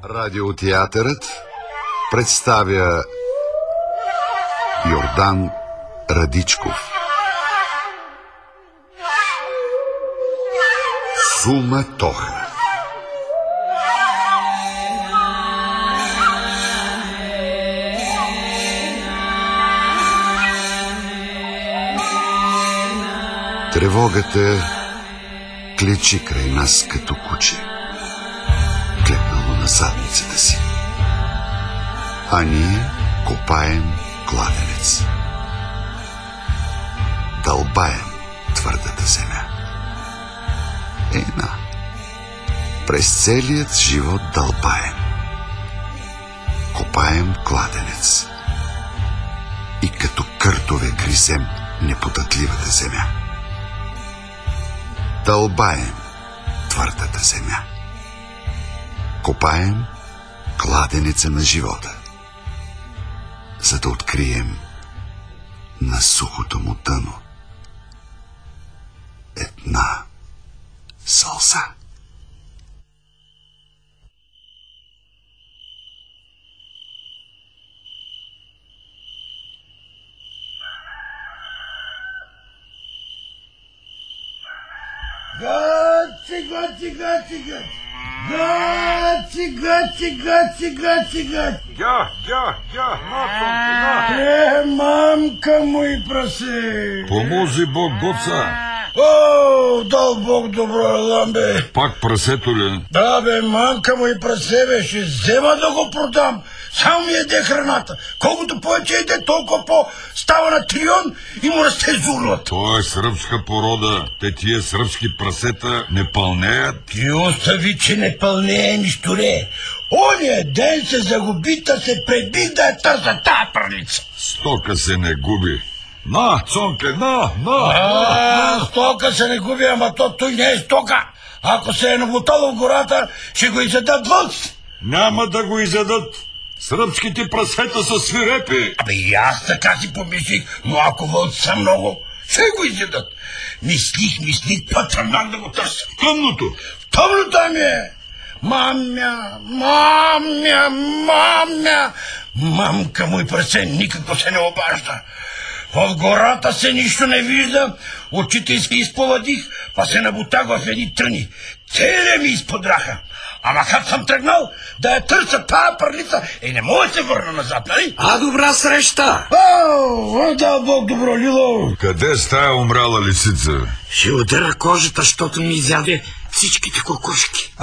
Радиотеатърът представя Йордан Радичков. Суматоха. Тревогата клечи край нас като куче, клепнало на задницата си. А ние копаем кладенец. Дълбаем твърдата земя. През целият живот дълбаем. Копаем кладенец. И като къртове гризем неподатливата земя. Дълбаем твърдата земя. Копаем кладенеца на живота, за да открием на сухото му дъно една сълза. Мамка му и прасе. Помози Бог, гоца. О, дал Бог добро, ламбе. Пак прасето ли? Да, бе, мамка му и прасе, бе, ще взема да го продам. Само ми еде храната. Колкото повече еде, толкова по-става на трион и му расте зурлата. Това е сръбска порода. Те тия сръбски прасета не пълнеят. Ти остави, че не пълнее нищо не. Ония ден се загуби, та се преби да е за тая пърлица. Стока се не губи. На, Цонке, на! Стока се не губи, ама той не е стока. Ако се е намотало в гората, ще го изядат вълци. Няма да го изядат. Сръбските прасета са свирепи. Абе и аз така си помислих, но ако вълци са много, ще го изядат. Мислих, път да го търся. В тъмното? В тъмното ми е. Мамка му и прасе никакво се не обажда. В гората се нищо не вижда, очите си изповадих, па се набутах в едни тръни. Целия ми изподраха. Ама как съм тръгнал да я търся тая пърлица, не мога да се върна назад, нали? Добра среща! Да, Бог добро, Лило! Къде стая умряла лисица? Ще удара кожата, защото ми изяде всичките кокошки.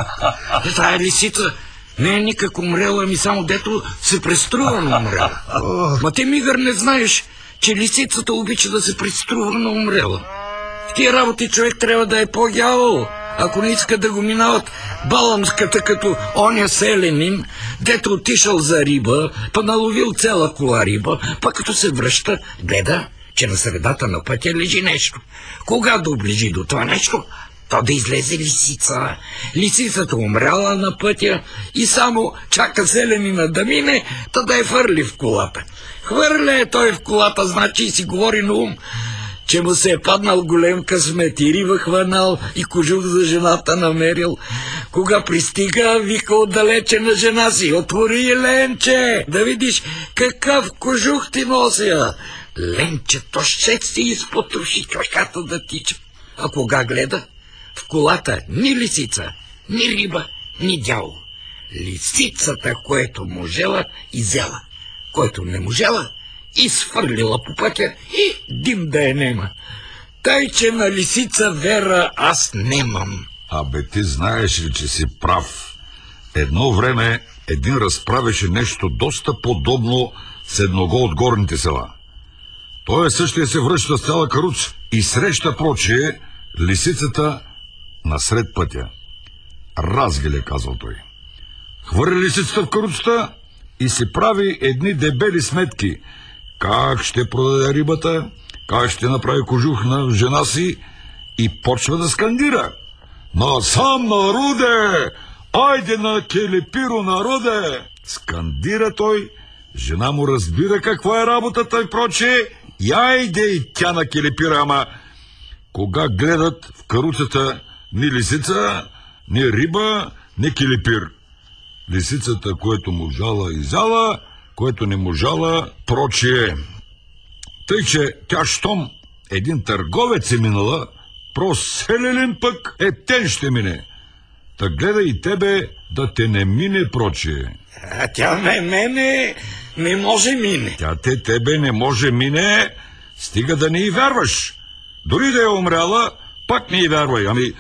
Тая лисица не е никак умрела, ми само дето се преструва на умрела. Ма ти, мигър, не знаеш, че лисицата обича да се преструва на умрела. В тия работи човек трябва да е по-гявол, ако не иска да го минават баламската като оня селянин, дето отишъл за риба, па наловил цяла кола риба, па като се връща, гледа, че на средата на пътя лежи нещо. Кога доближи до това нещо, то да излезе лисица. Лисицата умряла на пътя и само чака селянина да мине, та да я фърли в колата. Хвърля той в колата, значи и си говори на ум, че му се е паднал голем късмет и риба хванал и кожух за жената намерил. Кога пристига, вика отдалече на жена си: отвори, Ленче, да видиш какъв кожух ти нося. Ленчето ще си изпотроши чошката да тича. А кога гледа, в колата ни лисица, ни риба, ни дявол. Лисицата, което можела, изяла, който не можела, изфърлила по пътя и дим да е нема. Тъй, че на лисица вера аз немам. Абе, ти знаеш ли, че си прав? Едно време един разправеше нещо доста подобно с едного от горните села. Той същия се връща с цяла каруца и среща прочее лисицата насред пътя. Разгиле, казал той. Хвърли лисицата в каруцата и си прави едни дебели сметки. Как ще продаде рибата, как ще направи кожух на жена си, и почва да скандира: насам, народе! Айде на келепиро, народе! Скандира той, жена му разбира каква е работата и прочее, и айде и тя на келепира, ама кога гледат в каруцата ни лисица, ни риба, ни келепир. лисицата, което можала изяла, което не можала прочие. Тъй, че тя щом един търговец е минала, проселелен пък тен ще мине. Та гледай и тебе да те не мине прочие. А тя мене не може мине. Тя тебе не може мине, стига да не й вярваш. Дори да е умряла, пак не й вярвай. Ами,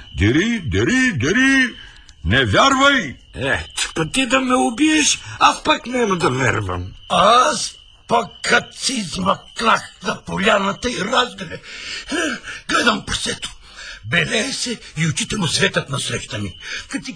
дери, не вярвай. Ти да ме убиеш, аз пак няма да вярвам. Аз пък като си измъкнах на поляната и разгледа, гледам прасето. Белее се и очите му светят насреща ми. Гъци,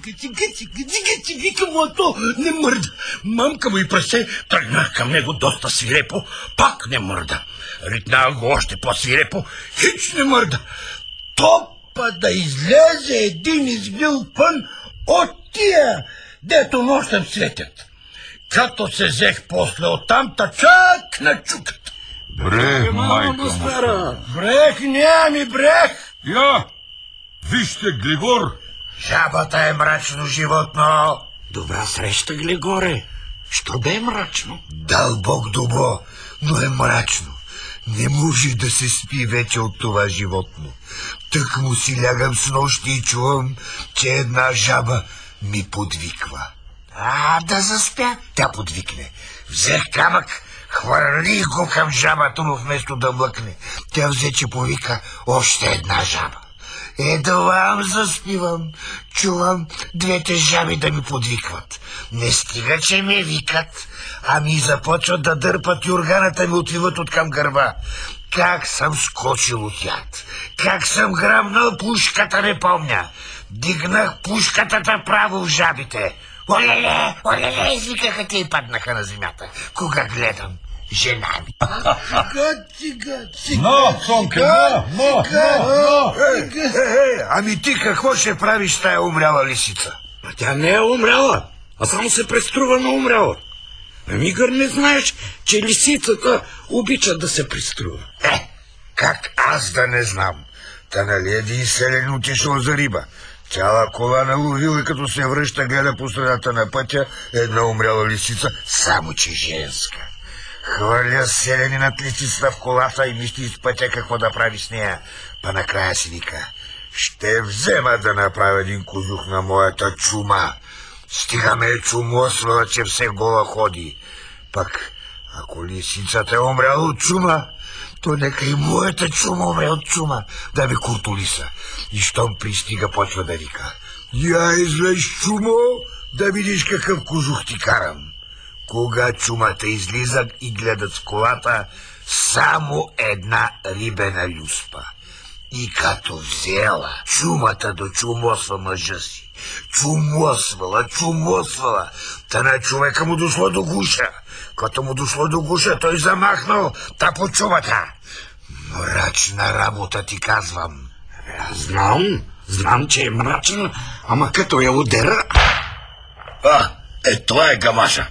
вика му, а то не мърда. Мамка му и прасе, тръгнах към него доста свирепо, пак не мърда. Ритнах го още по-свирепо, хич не мърда. Топа да излезе един изгнил пън от тия, дето нощем светят. Като се взех после оттам, чак на чуката. Брех, майка му. Брех, няма брех. Я, вижте, Глигор. Жабата е мрачно животно. Добра среща, Глигоре. Що да е мрачно? Дълбок дубо, но е мрачно. Не може да се спи вече от това животно. Тък му си лягам с нощи и чувам, че една жаба ми подвиква. Да заспя, тя подвикне. Взех камък, хвърлих го към жабата, но вместо да млъкне, тя взе, че повика още една жаба. Едвам заспивам, чувам двете жаби да ми подвикват. Не стига, че ме викат, ами започват да дърпат юрганата ми отиват от към гърба. Как съм скочил от яд, как съм грабнал пушката, не помня. Дигнах пушката право в жабите. Олеле, извикаха те и паднаха на земята. Кога гледам жена ми. Гъци. Но, Цонка, но. Ами ти какво ще правиш с тая умряла лисица? Тя не е умряла, а само се преструва на умряла. Мигър не знаеш, че лисицата обича да се преструва. Как аз да не знам? Та нали един селен отишъл за риба. Цяла кола наловил и като се връща, гледа по средата на пътя една умряла лисица, само че женска. Хвърля селянинът лисицата в колата и мисли с пътя какво да прави с нея. Па накрая си вика: ще взема да направя един кожух на моята чума. Стига ме е чумосвала, че все гола ходи. Пък, ако лисицата е умряла от чума, то нека и моята чума умре от чума, да ме куртолиса. И щом пристига, почва да вика: я излез, чумо, да видиш какъв кожух ти карам. Кога чумата излизат и гледат с колата, само една рибена люспа. И като взела чумата да чумосва мъжа си, чумосвала, та на човека му дошло до гуша. Като му дошло до гуша, той замахнал по чумата. Мрачна работа, ти казвам. Знам, че е мрачна, ама като я удера... Това е гамаша.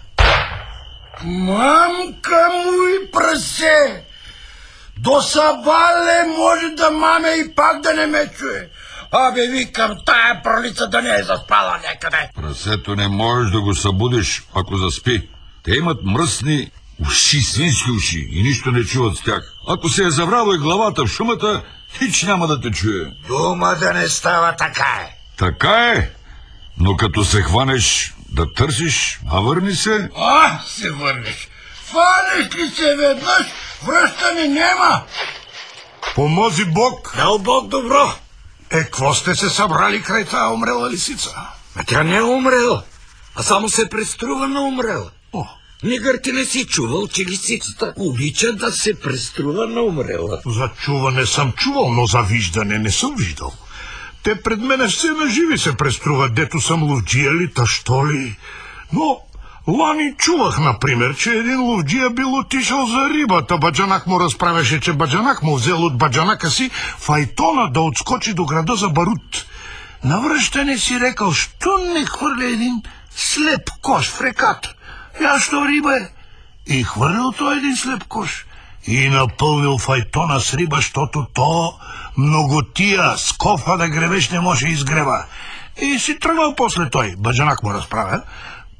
Мамка му и прасе. До сабале може да маме и пак да не ме чуе. Абе, викам, тая пролица да не е заспала някъде. Прасето не можеш да го събудиш, ако заспи. Те имат мръсни уши, свински уши и нищо не чуват с тях. Ако се е заврало и главата в шумата, хич няма да те чуе. Дума да не става, така е. Така е, но като се хванеш да търсиш, върни се. Се върнеш. Хванеш ли се веднъж, връщане няма. Помози Бог. Дал Бог добро. Какво сте се събрали край тая умрела лисица? Тя не е умрела, а само се преструва на умрела. Нигър, ти не си чувал, че лисицата обича да се преструва на умрела? За чуване съм чувал, но за виждане не съм виждал. Те пред мене все наживи се преструват, дето съм ловджия ли, що ли. Но лани чувах, например, че един ловджия бил отишъл за рибата. Баджанак му разправяше, че Баджанак му взел от баджанака си файтона да отскочи до града за барут. Навръщане си рекал: що не хвърля един слеп кош в реката? Що риба е? И хвърлил той един слеп кош. И напълнил файтона с риба, защото то многотия с кофа да гребеш не може изгрева. И си тръгнал после той. Баджанак му разправя.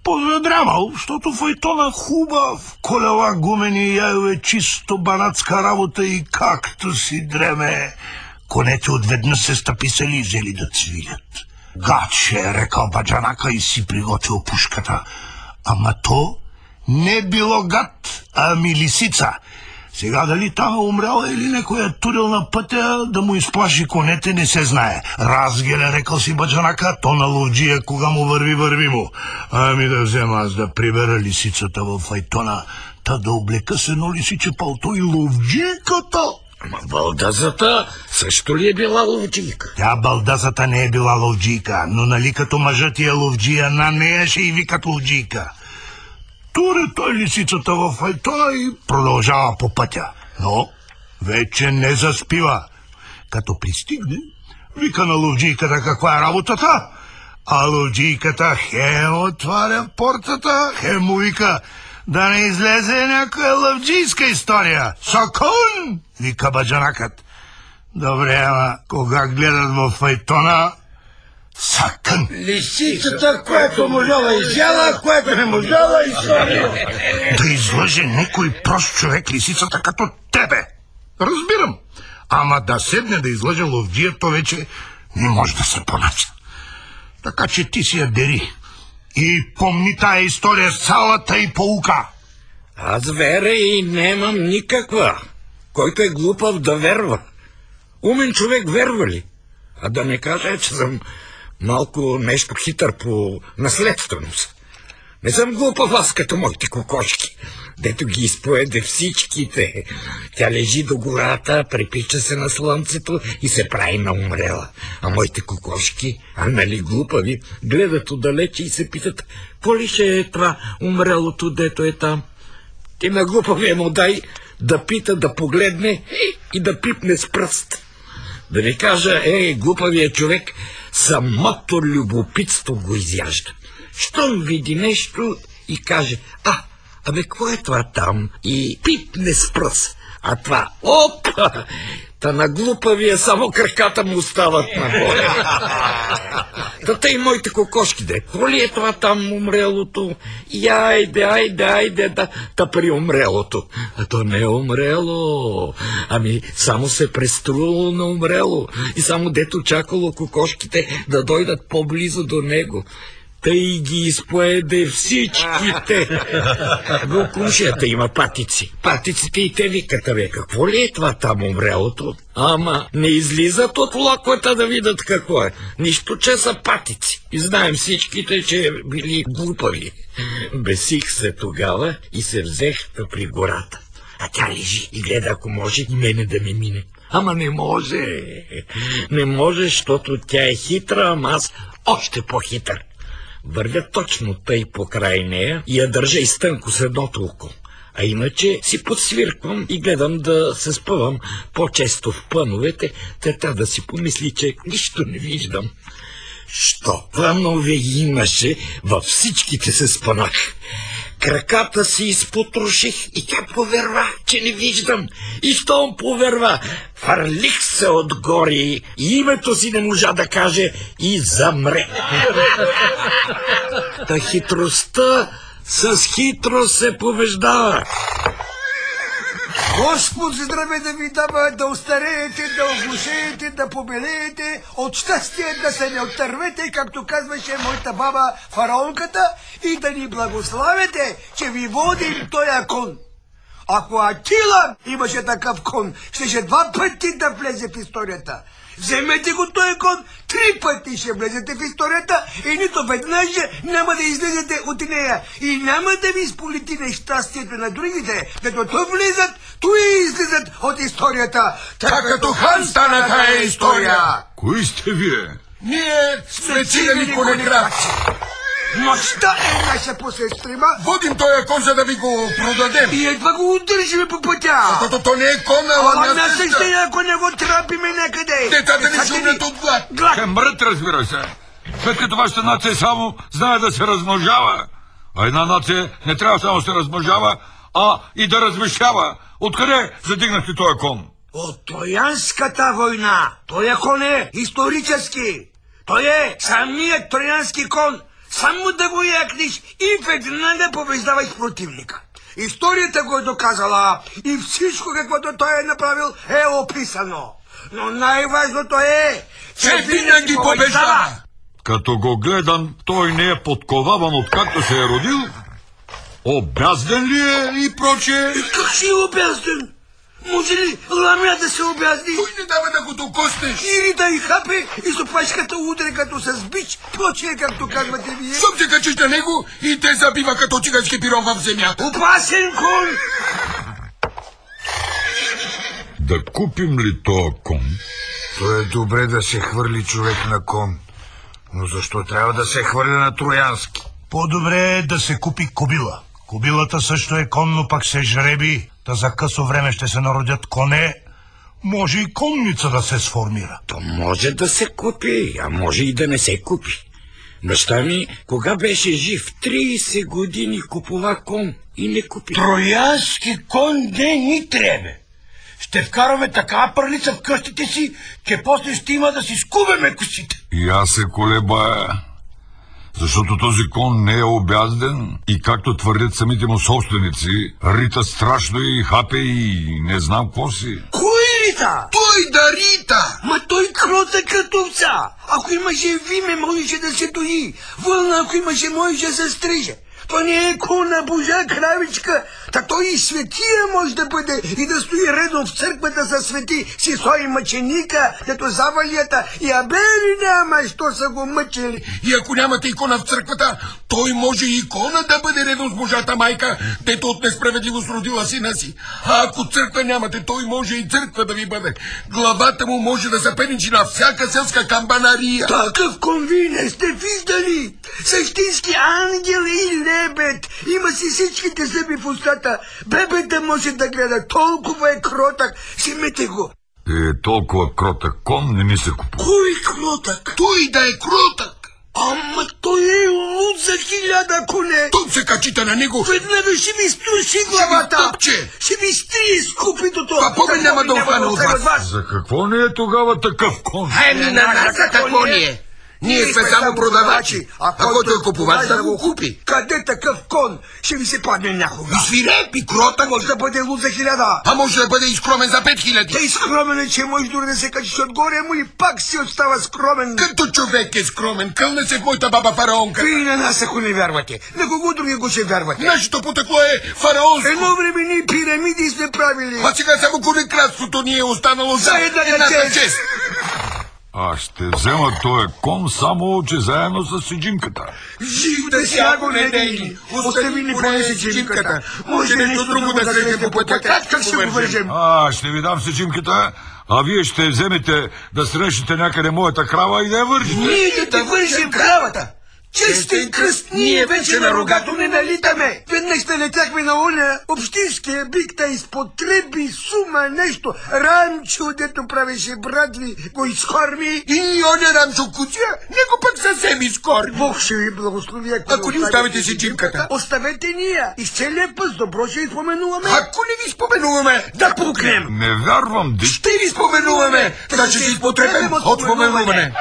позадрямал, защото файтона хубав, колела гумени яйове, чисто банатска работа и както си дреме. Конете отведнъж се стъписали и взели да цвилят. Гаче, е рекал баджанака и си приготвил пушката. Ама то не било гад, ами лисица. Сега дали там е умрял или някой е турил на пътя да му изплаши конете, не се знае. Разгеле, рекал си баджанака, то на ловджия, кога му върви му. Ами да взема аз да прибера лисицата в файтона, та да облека с едно лисиче палто и ловджийката. Ама балдазата също ли е била ловджийка? Тя балдазата не е била ловджийка, но нали като мъжът е ловджия, на нея ще и викат ловджийка. Туре той лисицата в файтона и продължава по пътя. Но вече не заспива. Като пристигне, вика на ловджийката каква е работата, а ловджийката хем отваря портата, хем му вика да не излезе някоя ловджийска история. Сакун! Вика баджанакът. Добре, ама кога гледат в файтона, сакън. Лисицата, което можела изяла, което не можела история. Да излъже някой прост човек лисицата като тебе. Разбирам. Ама да седне да излъже ловджия, то вече не може да се понася. Така че ти си я дери. И помни тая история с цялата и поука. Аз вера и нямам никаква. Който е глупав да верва. Умен човек верва ли? А да не кажа, че съм малко нещо хитър по наследственост. Не съм глупав аз като моите кокошки, дето ги изпоеде всичките. Тя лежи до гората, припича се на слънцето и се прави на умрела. А моите кокошки, а нали глупави, гледат отдалече и се питат, какво ли ще е това умрелото, дето е там? Ти на глупавия му дай да пита, да погледне и да пипне с пръст. Да ви кажа, глупавия човек самото любопитство го изяжда. Щом види нещо и каже, абе, какво е това там? И пипне с пръст. А това, опа! Та на глупавия само краката му остават нагоре. Та тъй моите кокошки, какво ли е това там умрелото? И айде, да при умрелото. А то не е умрело. Ами само се преструвало на умрело. И само дето чакало кокошките да дойдат по-близо до него. Тъй ги изпоеде всичките. В кушията има патици. Патиците и те викат, бе, какво ли е това там умрелото? Ама не излизат от лаквата да видят какво е. Нищо, че са патици. И знаем всичките, че били глупави. Бесих се тогава и се взех при гората. А тя лежи и гледа, ако може и мене да ми мине. Ама не може. Не може, защото тя е хитра, ама аз още по-хитър. Вървя точно тъй покрай нея и я държа изтънко с едното око. А иначе си подсвирквам и гледам да се спъвам по-често в плановете, тета да си помисли, че нищо не виждам. Що планове имаше, във всичките се спънах. Краката си изпотроших и тя поверва, че не виждам. И щом поверва, фърлих се отгоре и името си не можа да каже и замре. Та хитростта с хитрост се побеждава. Господ здраве да ви дава, да остареете, да оглушеете, да побелеете, от щастие да се не отървете, както казваше моята баба фараонката, и да ни благославяте, че ви водим тоя кон. Ако Атила имаше такъв кон, щеше 2 пъти да влезе в историята. Вземете го този кон, 3 пъти ще влезете в историята и нито веднъж няма да излезете от нея. И няма да ви сполети нещастието на другите, като то влизат, то и излизат от историята. Така като хан стана тая история. Кои сте вие? Ние сме цигани конеграци. Нощта е наша посестрима. Водим този кон, за да ви го продадем. И едва го удържиме по пътя. Защото то не е кон, ала място ще, ако не го трапиме някъде. Децата ни ще умрят от глад. Ще мрът, разбира се. След като вашата нация само знае да се размножава. А една нация не трябва само да се размножава, а и да размещава. Откъде задигнахте този кон? От Троянската война. Той кон е исторически. Той е самият троянски кон. Само да го якнеш и веднага побеждаваш противника. Историята го е доказала и всичко, каквото той е направил, е описано. Но най-важното е, че винаги побеждава. Като го гледам, той не е подковаван откакто се е родил. Обязден ли е и прочее? Как си е обязден? Може ли ламя да се обязни? Той не дава да го докоснеш. Или да и хапе и с опашката удря като с бич, прочее, както казвате вие. Щом се качиш на него и те забива като цигански пирон в земята. Опасен кон! Да купим ли тоя кон? То е добре да се хвърли човек на кон. Но защо трябва да се хвърля на троянски? По-добре е да се купи кобила. Кобилата също е кон, но пак се жреби. Та за късо време ще се народят коне. Може и конница да се сформира. То може да се купи, а може и да не се купи. Баща ми, кога беше жив, 30 години купува кон и не купи. Троянски кон не ни трябва. Ще вкараме такава пърлица в къщите си, че после ще има да си скубеме косите. И аз се колебая. Защото този кон не е обязден и както твърдят самите му собственици, рита страшно и хапе и не знам какво си. Кой рита? Той да рита! Ма той крота като овца. Ако имаше виме, можеше да се дои. Вълна, ако имаше, можеше да се стриже. То не е кона, божа кравичка. Та той и светия може да бъде и да стои редом в църквата за свети Сисой мъченика, дето завалията и абели няма, що са го мъчили. И ако нямате икона в църквата, той може и икона да бъде редом с Божата майка, дето от несправедливост родила сина си. А ако църква нямате, той може и църква да ви бъде. Главата му може да се пеничи на всяка селска камбанария. Такъв кон вие не сте виждали. Същински ангел и лебед. Има си всичките зъби в устата. Бебета може да гледа. Толкова е кротък. Симете го. Толкова кротък кон не ми се купува. Кой кротък? Той да е кротък. Ама той е луд за 1000 коне. Той се качите на него. Веднага ще ми струши главата. Тъпче. Ще ми стрие скупитото. Папа няма да остане от вас. За какво не е тогава такъв кон? На нас какво ни е? Ние сме само продавачи, а който е купувач да го купи. Къде такъв кон ще ви се падне някога? И свиреп, и кротък. Може да бъде луд за 1000. А може да бъде и скромен за 5000. Тъй скромен е, че може дори да се качиш отгоре му и пак си остава скромен. Като човек е скромен, кълне се в моята баба фараонка. Вие на нас, ако не вярвате, на кого други го ще вярвате? Нашето потекло е фараонско. Едно време ние пирамиди сме правили. А сега само конекратството ни е останало за едната чест. Аз ще взема този кон само, че заедно с сиджимката. Жив да сяго не дейни. Остави ни поне сиджимката. Може нещо друго да се по пътя. Как ще го вържем? Ще ви дам сиджимката, а вие ще вземете да срещнете някъде моята крава и да я вържете. Ние да вържем кравата. Честен кръст, ние вече на рогато не налитаме. Веднъж налетяхме на оня общинския бик, та изпотреби сума нещо. Рамчо, дето правеше брадви, го изкорми. И оня Рамчо кучия, него пък съвсем изкорми. Бог ще ви благослови, ако ни оставите си джимката. Оставете ния и с целия път добро ще ви споменуваме. Ако не ви споменуваме, да пукнем. Не вярвам, дик. Ще ви споменуваме, така че ви потребем от споменуване.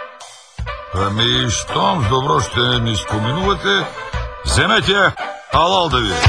Ами, щом добро ще ни споменувате, вземете халал да ви.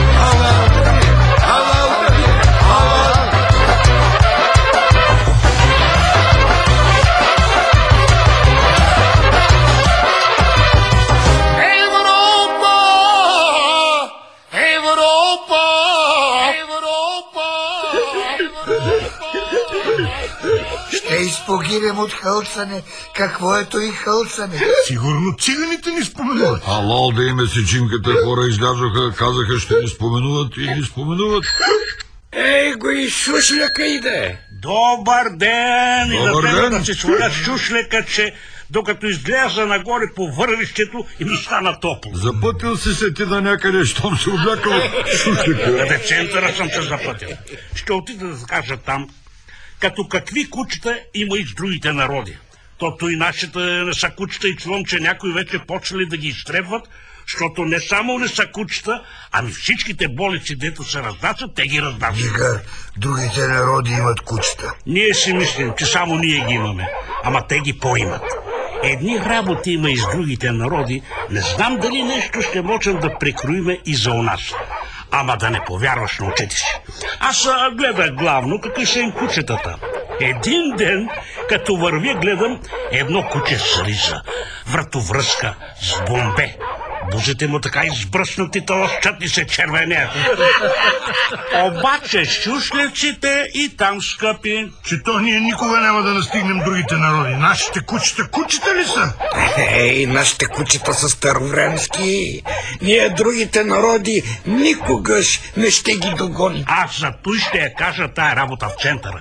Ще изпогирем от хълцане. Какво е то и хълцане? Сигурно циганите ни споменуват. Халал да име си чимката, хора излязоха, казаха ще ни споменуват и ни споменуват. Ей, го и шушляка иде. Добър ден! И Добър да ден. трябва да се сваля шушлека, че докато изляза нагоре по вървището и ми стана топло. Запътил си се ти да някъде, щом се облякал шушлика. Къде центъра съм се запътил. Ще отида да кажа там, като какви кучета има и с другите народи. Тото и нашите не са кучета и чувам, че някои вече почнали да ги изтребват, защото не само не са кучета, ами всичките болици, дето се разнасят, те ги разнасят. Игър, другите народи имат кучета. Ние си мислим, че само ние ги имаме, ама те ги поимат. Едни работи има и с другите народи, не знам дали нещо ще можем да прекроиме и за у нас. Ама да не повярваш на очите си. Аз гледах главно какви са им кучетата. Един ден, като вървя, гледам едно куче с риза, вратовръзка с бомбе. Бузите му така избръснати, тлъщат и се червенеят. Обаче шушлевците и там, скъпи. Че то ние никога няма да настигнем другите народи. Нашите кучета ли са? Нашите кучета са старовремски. Ние другите народи никогаш не ще ги догоним. Аз за той ще я кажа тая работа в центъра.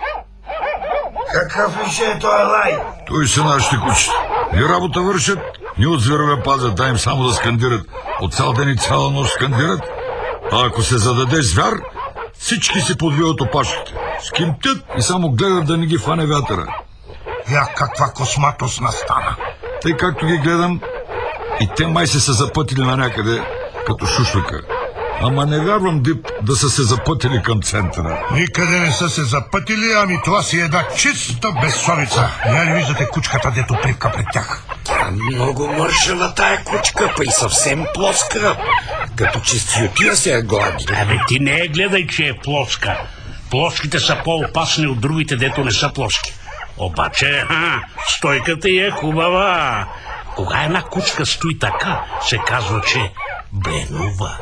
Какъв ли ще е този лай? Той са нашите кучета. Ни работа вършат, ни от зверове пазят, дай им само да скандират. От цял ден и цяла нощ скандират. А ако се зададе звяр, всички се подвиват опашките. Скимтят и само гледат да не ги фане вятъра. Я каква косматост настана. Тъй както ги гледам, и те май се са запътили на някъде, като шушлика. Ама не вярвам, Дип, да са се запътили към центъра. Никъде не са се запътили, ами това си една чиста безсовица. Я ли виждате кучката, дето пливка пред тях? Много мършава тая кучка, па и съвсем плоска. Като чистиотия се я глади. Абе, ти не я гледай, че е плоска. Плоските са по-опасни от другите, дето не са плоски. Обаче, стойката й е хубава. Кога една кучка стои така, се казва, че бленува.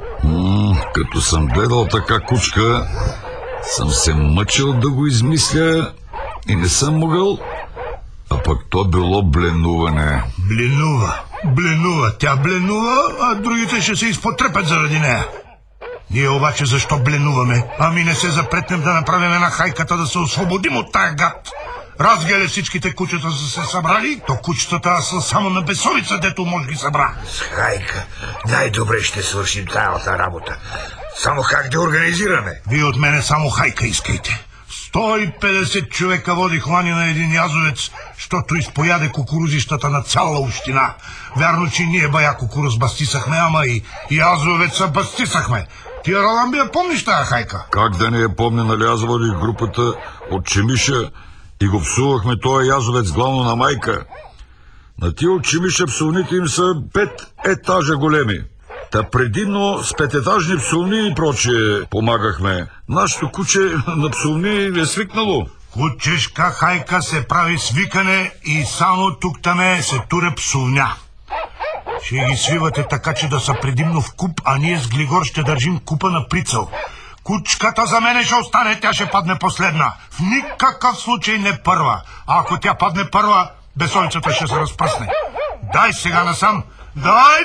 Като съм гледал така кучка, съм се мъчил да го измисля и не съм могъл, а пък то било бленуване. Бленува. Тя бленува, а другите ще се изпотрепят заради нея. Ние обаче защо бленуваме? Ами не се запретнем да направим една хайката да се освободим от тая гад. Разгеле всичките кучета са се събрали, то кучетата са само на бесовица, дето може ги събра. С хайка най-добре ще свършим цялата работа. Само как да организираме? Вие от мене само хайка искайте. 150 човека водих лани на един язовец, щото изпояде кукурузищата на цяла община. Вярно, че ние бая кукуруз бастисахме, ама и язовеца бастисахме. Ти, Роламби, я помниш тая хайка? Как да не я помня, нали аз водих групата от Чемиша и го псувахме този язовец главно на майка. На тия от Чемиша псовните им са 5 етажа големи. Та предимно с 5-етажни псовни и прочее помагахме. Нашето куче на псовни е свикнало. Кучешка хайка се прави свикане и само тук-таме се туре псовня. Ще ги свивате така, че да са предимно в куп, а ние с Глигор ще държим купа на прицел. Кучката за мене ще остане, тя ще падне последна. В никакъв случай не първа. А ако тя падне първа, бесовицата ще се разпръсне. Дай сега насам. Дай.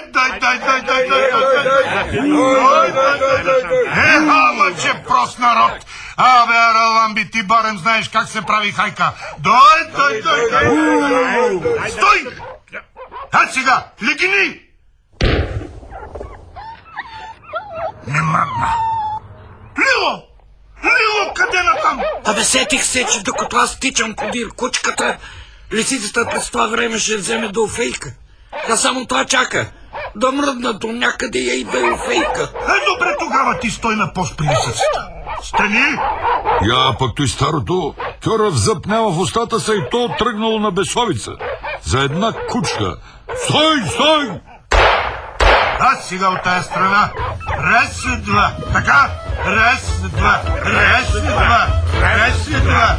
Ама че прост народ. Абе, Роламби, ти барем знаеш как се прави хайка. Дай. Стой! Дай сега, легини! Не мръдна. Лило, къде натам? Абе, сетих се, че докато аз тичам подир кучката, лисицата през това време ще вземе до Офейка. Тя само това чака. Да мръдна до някъде я и да е Офейка. Добре, тогава ти стой на пост при лисицата. Стани! Я пък той старото, тьора в зъб няма в устата са и то тръгнало на бесовица. За една кучка. Стой! Аз сега от тая страна. Раз и два. Така? Раз и два.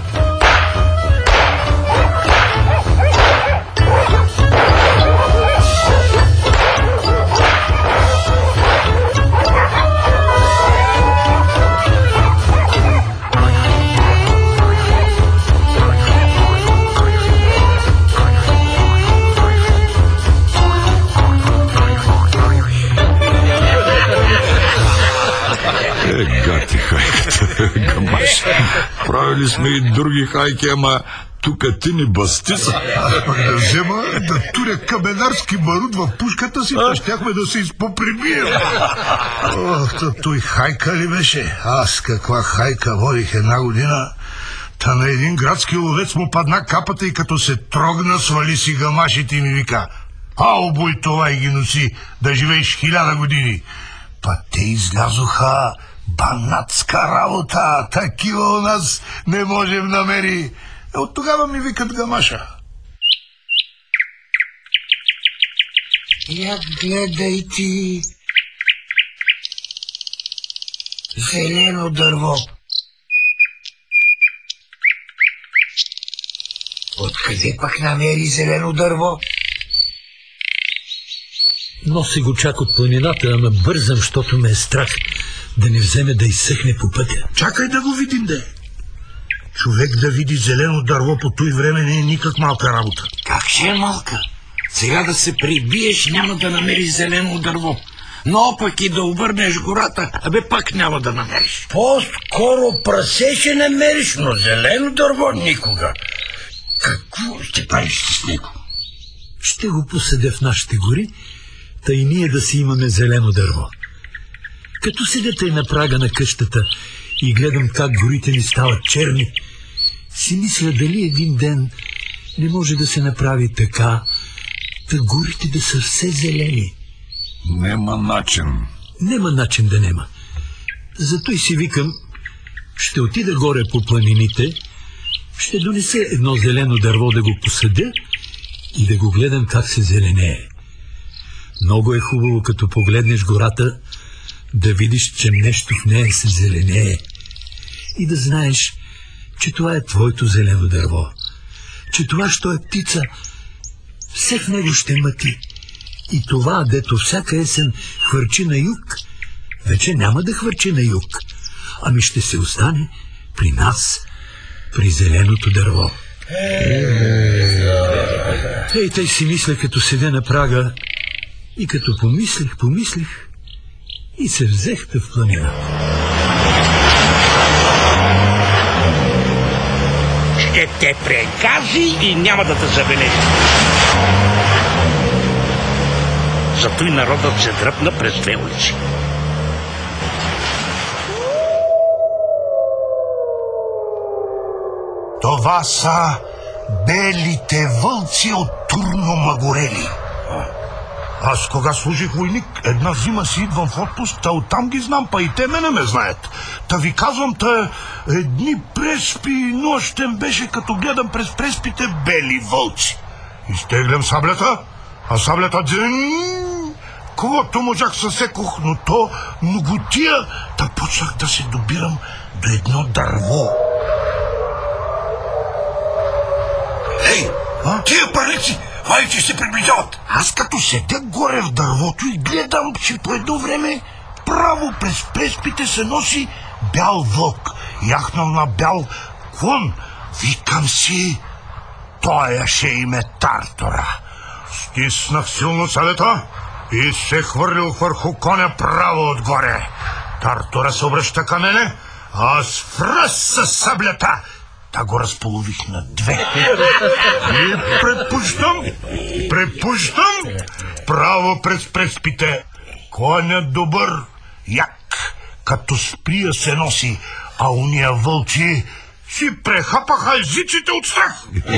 Гати хайката, гамаш. Правили сме и други хайки, ама тука ти ни бастиса. Пък да взема да туря каменарски барут в пушката си, да щяхме да се изпоприбием. Той хайка ли беше? Аз каква хайка водих една година. Та на един градски ловец му падна капата и като се трогна, свали си гамашите и ми вика: обой това и ги носи, да живееш 1000 години. Па те излязоха банатска работа, такива у нас не можем намери. От тогава ми викат гамаша. Я гледай ти. Зелено дърво. Откъде пък намери зелено дърво? Носи го чак от планината, ама бързам, защото ме е страх да не вземе да изсъхне по пътя. Чакай да го видим, де. Човек да види зелено дърво по той време не е никак малка работа. Как ще е малка? Сега да се прибиеш, няма да намериш зелено дърво. Но пък и да обърнеш гората, пак няма да намериш. По-скоро прасе ще намериш, но зелено дърво никога. Какво ще правиш с него? Ще го посадя в нашите гори, та и ние да си имаме зелено дърво. Като седя тъй на прага на къщата и гледам как горите ни стават черни, си мисля дали един ден не може да се направи така, та горите да са все зелени. Нема начин. Нема начин да нема. Зато и си викам, ще отида горе по планините, ще донеса едно зелено дърво да го посадя и да го гледам как се зеленее. Много е хубаво, като погледнеш гората, да видиш, че нещо в нея се зеленее и да знаеш, че това е твоето зелено дърво, че това, що е птица, все в него ще мъти. И това, дето всяка есен хвърчи на юг, вече няма да хвърчи на юг, ами ще се остане при нас, при зеленото дърво. Ей, тъй си мисля, като седя на прага, и като помислих и се взех в планина. Ще те прегази и няма да те забележи. Зато и народът се дръпна през две улици. Това са белите вълци от Турно Магорели. Аз кога служих войник, една зима си идвам в отпуск, та оттам ги знам, па и те мене ме знаят. Та ви казвам, та едни преспи нощем беше, като гледам през преспите бели вълци. Изтеглям саблята, а саблята дзин, когото можах съсекох, но то многотия, та почнах да се добирам до едно дърво. Ей, тия парици, майче се приближават. Аз като седя горе в дървото и гледам, че по едно време право през преспите се носи бял вълк, яхнал на бял клон. Викам си, той ще им е Тартора. Стиснах силно сабета и се хвърлил върху коня право отгоре. Тартора се обръща към мене, аз връз със саблята. Та го разполових на две. И препущам право през преспите. Конят добър, як, като сприя се носи, а уния вълци си прехапаха езиците от страх.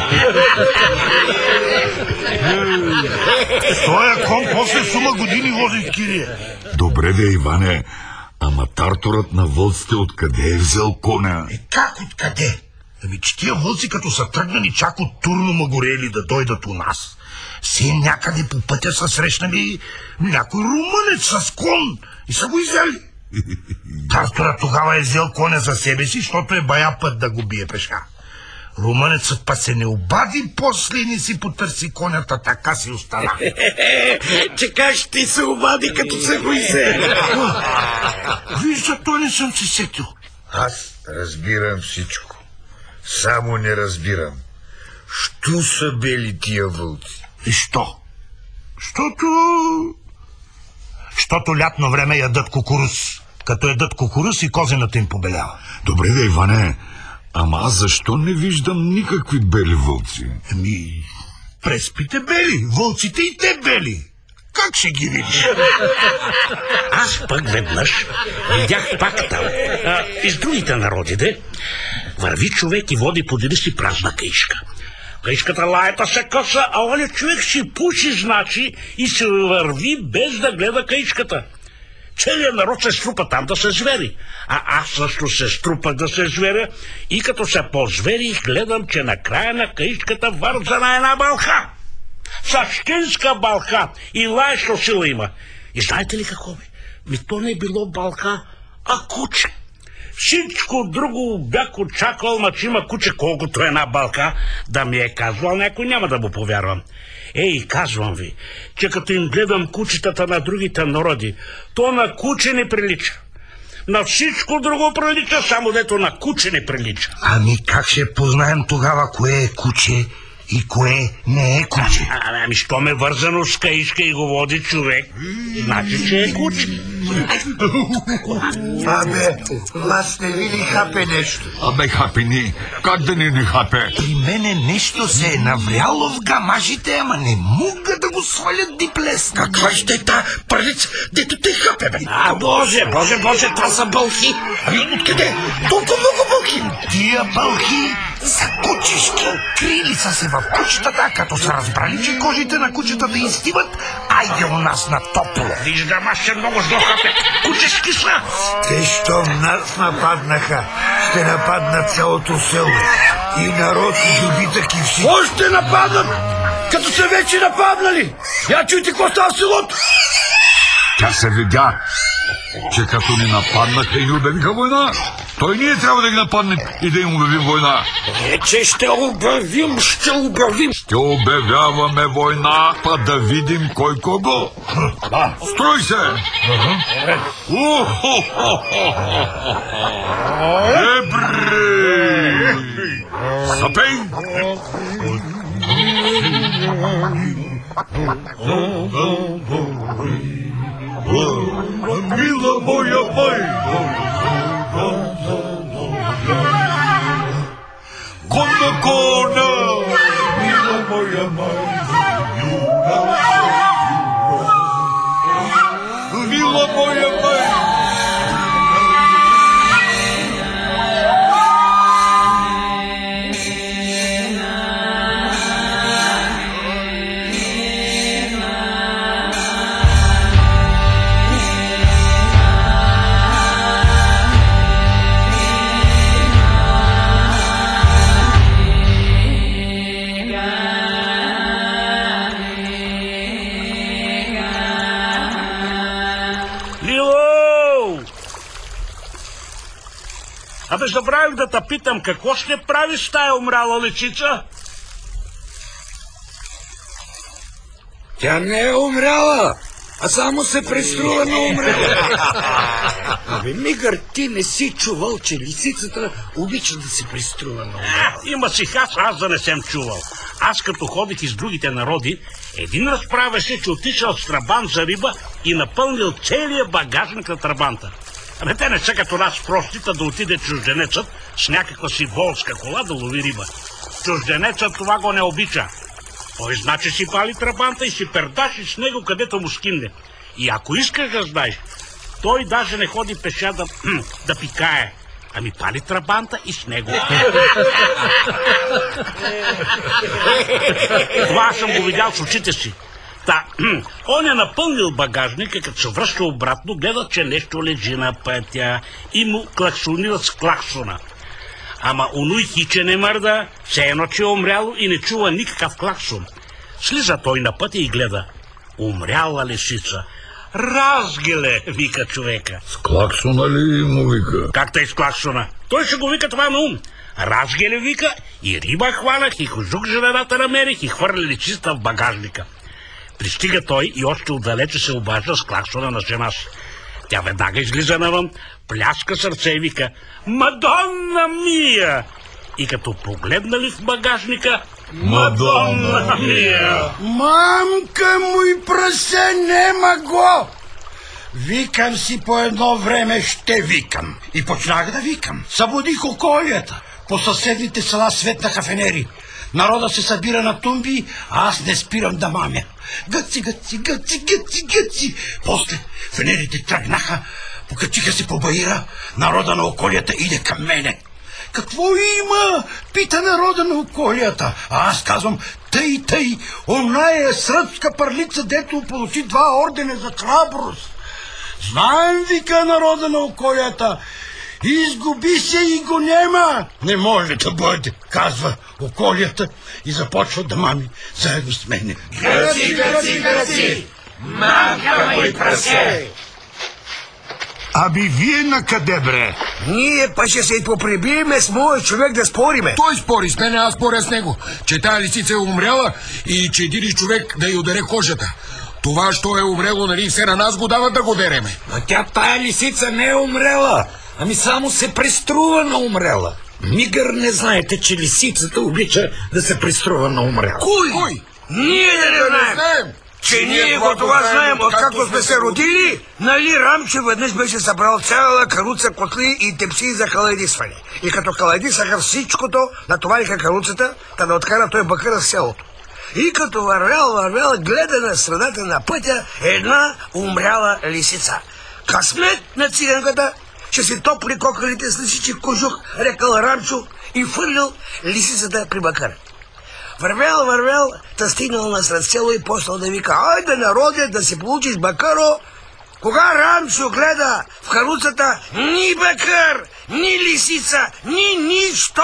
Тоя кон после сума години возих кирие. Добре де, Иване, ама Тарторът на вълците откъде е взел коня? Как откъде? Ами, че тия вълци, като са тръгнали чак от Турно Магорели да дойдат у нас, все някъде по пътя са срещнали някой румънец с кон и са го изяли. Тартора тогава е взел коня за себе си, защото е бая път да го бие пеша. Румънецът па се не обади, после не си потърси конята, така си остана. Че как ще се обади, като се го изяли? Виж, за той не съм се сетил. Аз разбирам всичко. Само не разбирам. Що са бели тия вълци? И що? Щото лятно време ядат кукуруз. Като ядат кукуруз и козената им побелява. Добре де, Иване, ама аз защо не виждам никакви бели вълци? Ами, преспите бели, вълците и те бели. Как ще ги видиш? Аз пък веднъж видях пак там. Из другите народи, де, върви човек и води подири си празна каишка. Каишката лаята се къса, а оня човек си пуши, значи, и се върви без да гледа каишката. Целият народ се струпа там да се звери. А аз също се струпах да се зверя и като се позверих, гледам, че на края на каишката вързана една бълха. Същинска балка. И лайшо сила има. И знаете ли какво бе? То не е било балка, а куче. Всичко друго бях очаквал, ма че има куче, колкото една балка, да ми е казвал, някой няма да му повярвам. Ей, казвам ви, че като им гледам кучетата на другите народи, то на куче не прилича. На всичко друго прилича, само дето на куче не прилича. Ами как ще познаем тогава кое е куче и кое не е куче? Ами, що ме вързано с каишка и го води човек, значи, че е куче. Абе, вас не ви ли хапе нещо? Абе, хапени, как да не ни хапе? При мене нещо се е навряло в гамажите, ама не мога да го свалят диплес. Каква ще е та пърлица, дето те хапе, бе? Боже, това са бълхи. Ами откъде? Толкова много бълхи. Тия бълхи са кучешки. Крили са се в кучетата, като са разбрали, че кожите на кучетата изтиват, айде у нас на топло. Виждам, аз ще много зло хапе. Кучешки са. Те, щом нас нападнаха, ще нападнат цялото село. И народ, и добитък, и всички. Още нападнат, като са вече нападнали. Я чуйте какво става в селото. Тя се видя, че като ни нападнаха и ни обявиха война, той ние трябва да ги нападнем и да им обявим война. Че ще обявим. Ще обявяваме война, па да видим кой кого. Строй се! Ебре! Запей! Мила моя майка, кона, мила моя майка, мила моя майка. Абе, забравих да те питам, какво ще правиш с тая умряла личица? Тя не е умряла, а само се преструва на умряла. Абе, Мигър, ти не си чувал, че лисицата обича да се преструва на умряла. Има си хас, аз да не съм чувал. Аз като ходих из другите народи, един разправяше, че отишъл с трабант за риба и напълнил целия багажник на трабанта. Абе, те не са като нас простите да отиде чужденецът с някаква си волска кола да лови риба. Чужденецът това го не обича. Той значи си пали трабанта и си пердаши с него където му скинне. И ако искаш да знаеш, той даже не ходи пеша да пикае. Ами пали трабанта и с него. Това съм го видял с очите си. Он е напълнил багажника, като се връща обратно, гледа, че нещо лежи на пътя и му клаксонира с клаксона. Ама онуй хиче не мърда, все едно, че е умряло и не чува никакъв клаксон. Слиза той на пътя и гледа. Умряла лисица. Разгеле, вика човека. С клаксона ли му вика? Как тъй с клаксона? Той ще го вика това на ум. Разгеле вика и риба хванах, и кожук желената намерих и хвърляли чиста в багажника. Пристига той и още отдалече се обажда с клаксона на жена си. Тя веднага излиза навън, пляска сърце и вика: Мадонна мия! И като погледнали в багажника: Мадонна мия! Мамка му и прасе, нема го! Викам си по едно време, ще викам. И почнах да викам. Събудих околията. По съседните села светнаха фенери. Народа се събира на тумби, а аз не спирам да мамя. Гъци, гъци, гъци, гъци, гъци. После фенерите тръгнаха, покачиха се по баира, народа на околията иде към мене. Какво има? Пита народа на околията. А аз казвам: тъй, оная сръбска пърлица, дето получи 2 ордена за храброст. Знаем, вика народа на околията. Изгуби се и го нема. Не може да бъде, казва околията и започва да мами заедно с мене. Гръци, гръци, гръци! Мамка му и прасе! Аби вие на къде, бре? Ние па ще се и поприбиеме с моят човек да спориме. Той спори с мен, аз споря с него, че тая лисица е умряла и че дири човек да й ударе кожата. Това, що е умрело, нали, все на нас го дават да го дереме. А тя тая лисица не е умрела, ами само се преструва на умрела. Мигър не знаете, че лисицата обича да се преструва на умрела. Кой? Ние не знаем. Че ние го това знаем, откакто сме се родили. Нали Рамчо веднъж беше събрал цяла каруца котли и тепси за каладисване. И като каладисаха всичкото, натовариха каруцата, та да откара той бакъра в селото. И като вървял, гледа на средата на пътя една умряла лисица. Късмет на циганката, че си топли кокалите с лисичи кожух, рекал Рамчо и фърлил лисицата при бакъра. Вървял, та стигнал насред село и почнал да вика: айде, народе, да си получиш бакъро. Кога Рамчо гледа в каруцата, ни бакър, ни лисица, ни нищо.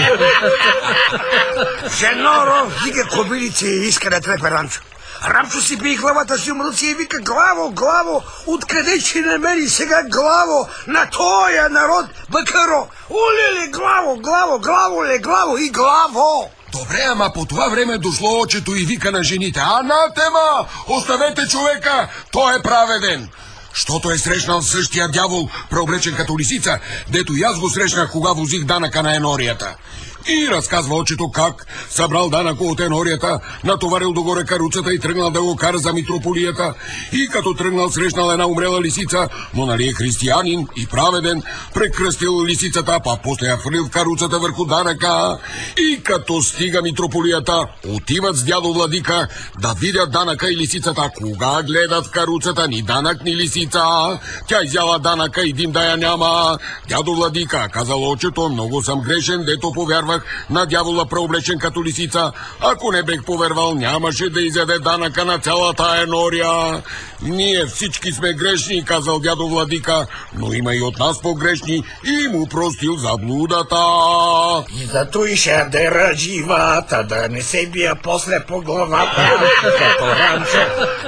Женоро вдига кобилица и иска да трепе Рамчо. Рамчо си бие главата си умръци и вика: главо, откъде ще намери сега главо на тоя народ бакъро? Улеле, главо и главо. Добре, ама по това време дошло очето и вика на жените: анатема, оставете човека, той е праведен. Щото е срещнал същия дявол, преоблечен като лисица, дето и аз го срещнах, кога возих данъка на енорията. И разказва очето как събрал данъка от енорията, натоварил догоре каруцата и тръгнал да го кара за митрополията. И като тръгнал, срещнал една умрела лисица, но нали е християнин и праведен, прекръстил лисицата, па после я хвърлил в каруцата върху данъка. И като стига митрополията, отиват с дядо Владика да видят данъка и лисицата. Кога гледат в каруцата, ни данък, ни лисица, тя изяла данъка и дим да я няма. Дядо Владика, казал очето: много съм грешен, дето повярвах на дявола, преоблечен като лисица. Ако не бех повервал, нямаше да изяде данъка на цялата енория. Ние всички сме грешни, казал дядо Владика, но има и от нас погрешни, и му простил заблудата. И зато и ще дера живата, да не се бия после по главата, като Рамчо.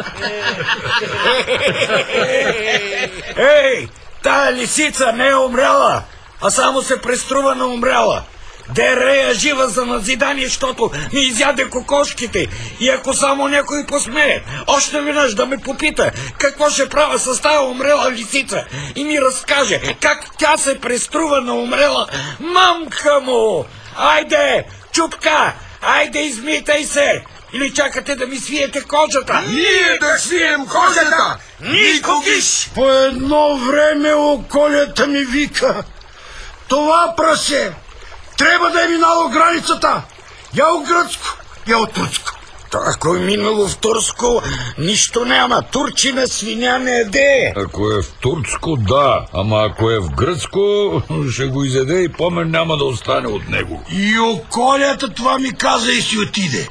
Ей, тая лисица не е умряла, а само се преструва на умряла. Дерея жива за назидание, защото ми изяде кокошките. И ако само някой посмее още веднъж да ме попита какво ще правя с тая умрела лисица и ми разкаже как тя се преструва на умрела мамка му. Айде, чупка, айде измитай се. Или чакате да ми свиете кожата? Ние да свием кожата! Никогиш! По едно време околята ми вика: това прасе трябва да е минало границата. Яо гръцко, яо турско. Ако е минало в турско, нищо няма. Турчина свиня не еде. Ако е в турско, да. Ама ако е в гръцко, ще го изеде и помен няма да остане от него. И околята това ми каза и си отиде.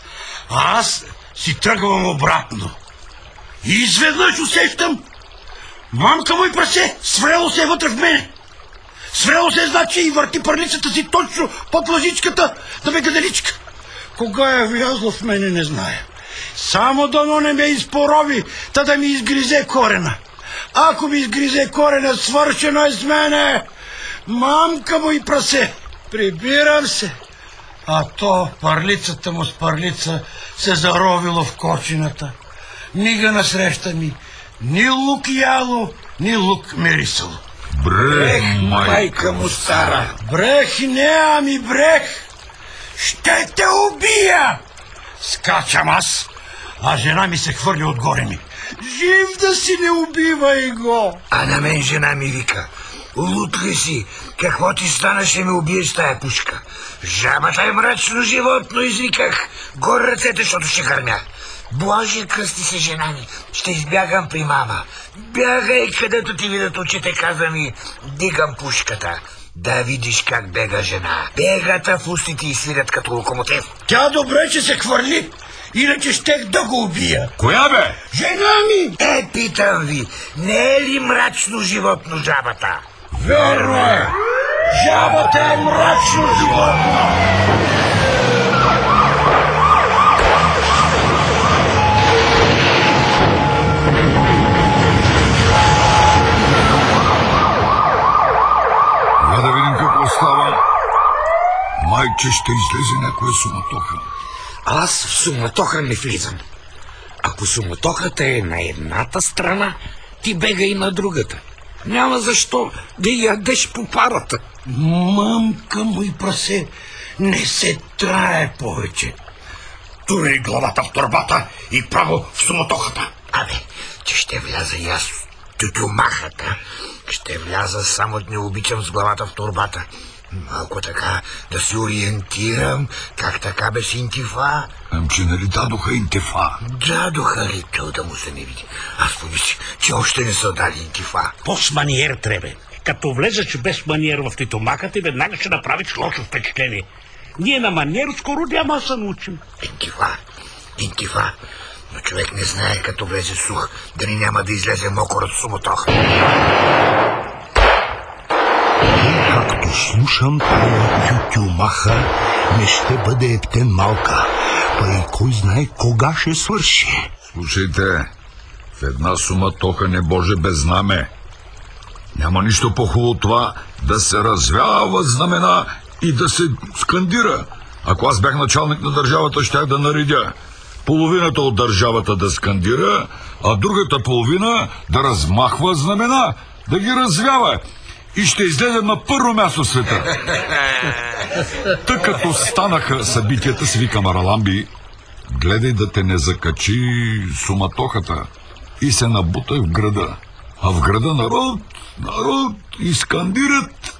А аз си тръгвам обратно. И изведнъж усещам: мамка му и прасе, сврело се вътре в мене. Сврело се, значи, и върти пърлицата си точно под лъжичката да ме гаделичка. Кога е влязло в мене, не зная. Само дано не ме изпорови, та да ми изгризе корена. Ако ми изгризе корена, свършено е с мене. Мамка му и прасе. Прибирам се. А то пърлицата му с пърлица се заровило в кочината. Мига насреща ми ни лук яло, ни лук мирисало. Брех, майка му стара. Брех не, ами брех. Ще те убия. Скачам аз, а жена ми се хвърли отгоре ми. Жив да си, не убивай го. А на мен жена ми вика: лутка си, какво ти стана, ще ме убиеш тая пушка. Жабата е мрачно животно, извиках. Горе ръцете, защото ще гърмя. Боже, кръсти се, жена ми, ще избягам при мама. Бягай, където ти видят очите, каза ми, дигам пушката. Да видиш как бега жена. Бегата в устите и свирят като локомотив. Тя добре, че се хвърли, иначе щех да го убия. Коя бе? Жена ми! Питам ви, не е ли мрачно животно жабата? Верно е! Жабата е мрачно животно! Я да видим какво става. Майче, ще излезе някоя суматоха. Аз в суматоха не влизам. Ако суматохата е на едната страна, ти бега и на другата. Няма защо да ядеш по парата. Мамка му и прасе, не се трае повече. Тури главата в торбата и право в суматохата. Абе, че ще вляза и аз в тютюмахата. Ще вляза, само не обичам с главата в торбата. Малко така да се ориентирам, как така без интифа. Че нали дадоха интифа? Дадоха ли, то да му се не види. Аз помисля, че още не са дали интифа. По-с маниер требе. Като влезеш без маниер в титомаката, веднага ще направиш лошо впечатление. Ние на маниер скоро няма да се научим. Интифа. Но човек не знае, като влезе сух, дали няма да излезе мокър от суматоха. Както слушам, тая тютюмаха не ще бъде ептен малка. Па и кой знае кога ще свърши. Слушайте, в една суматоха не може без знаме. Няма нищо по-хубаво това да се развява знамена и да се скандира. Ако аз бях началник на държавата, щях да наредя половината от държавата да скандира, а другата половина да размахва знамена, да ги развява. И ще излезем на първо място в света. Тъй като станаха събитията, си викам: Араламби, гледай да те не закачи суматохата. И се набутах в града. А в града народ и скандират.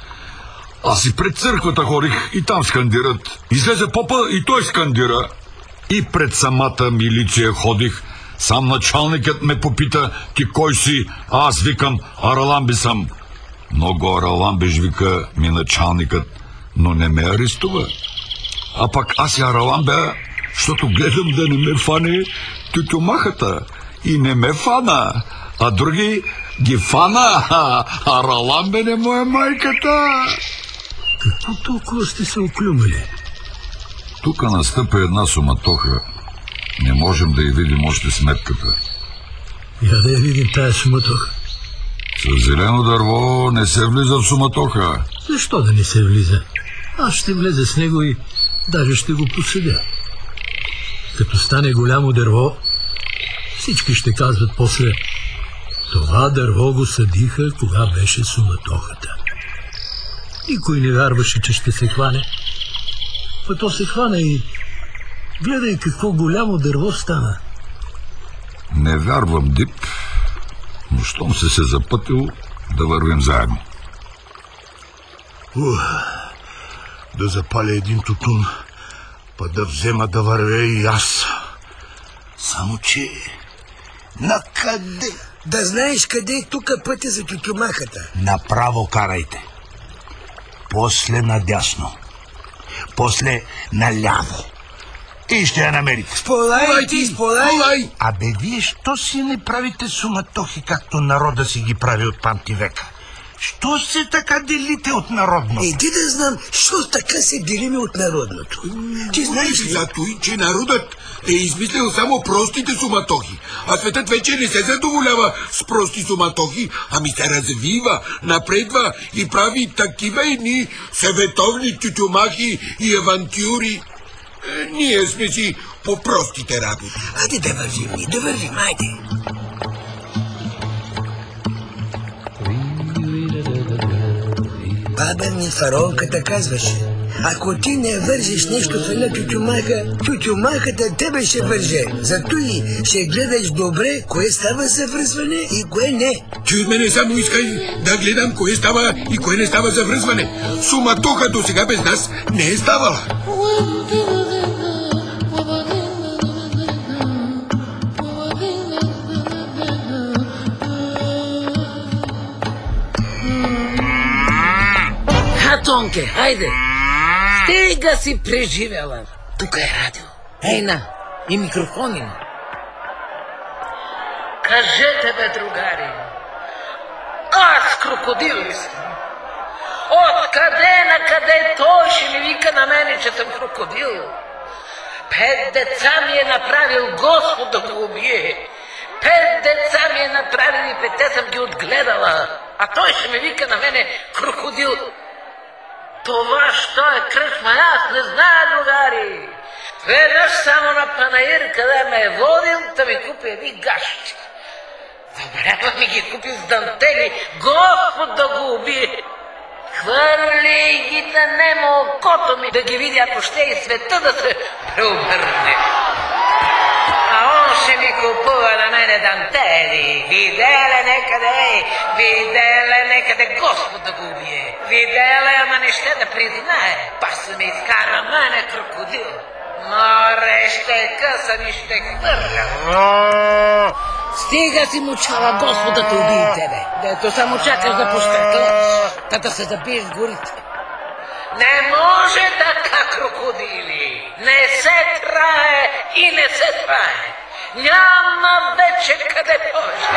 Аз и пред църквата ходих и там скандират. Излезе попа и той скандира. И пред самата милиция ходих. Сам началникът ме попита: ти кой си? А аз викам: Араламби съм. Много Араламбиш, вика ми началникът, но не ме арестува. А пък аз и Араламбя, защото гледам да не ме фане тютюмахата. И не ме фана, а други ги фана. Араламбе не му е майката. Какво толкова сте се оклюмали? Тук настъпа една суматоха. Не можем да я видим още сметката. Я да я видим тая суматоха. С зелено дърво не се влиза в суматоха. Защо да не се влиза? Аз ще влеза с него и даже ще го посъдя. Като стане голямо дърво, всички ще казват после: това дърво го съдиха, кога беше суматохата. Никой не вярваше, че ще се хване. А то се хвана и гледай какво голямо дърво стана. Не вярвам, Дип, но щом се запътил, да вървим заедно. Да запаля един тутун, па да взема да вървя и аз. Само че... накъде? Да знаеш къде е тук пътя за тютюмахата. Направо карайте. После надясно. После наляво. И ще я намерите. Сполай! Абе, вие що си не правите суматохи, както народа си ги прави от памти века? Що се така делите от народното? Иди да знам, що така се делиме от народното. Ти знаеш ли? Зато и че народът е измислил само простите суматохи, а светът вече не се задоволява с прости суматохи, ами се развива, напредва и прави такива едни световни тютюмахи и авантюри. Ние сме си по простите работи. Айде да вървим, айде. Баба ми фараонката казваше: ако ти не вържиш нещо с една тютюмаха, тютюмахата тебе ще върже. Зато и ще гледаш добре кое става за връзване и кое не. Ти от мене само искай да гледам кое става и кое не става за връзване. Суматоха до сега без нас не е ставала. Тонке, хайде! Стига си преживела! Тук е радио. Ейна, и микрофони. Кажете, бе, другари! Аз, крокодил ли съм? Откъде на къде той ще ми вика на мене, че съм крокодил? 5 деца ми е направил Господ да го убие. 5 деца ми е направил и 5 съм ги отгледала. А той ще ми вика на мене крокодил. Това що е кръчма, аз не зная, другари. Веднъж само на панаир, къде ме е водил, да ми купи едни гащи. Добре, да ми ги купи с дантели, Господ да го убие. Хвърли ги да нема окото ми, да ги види, ако ще и света да се преобърне. А он ще ми купува на мене дантели. Виделе некъде Господ да го убие. Виделе, ама не ще да признае. Пас ми изкара мене крокодил. Море ще късам и ще хвърля. Стига си мучала Господ да те убие тебе. Дето само чакаш да пощекаш, да се забиеш в горите. Не може така, крокодили. Не се трае и не се трае. Няма вече къде повече.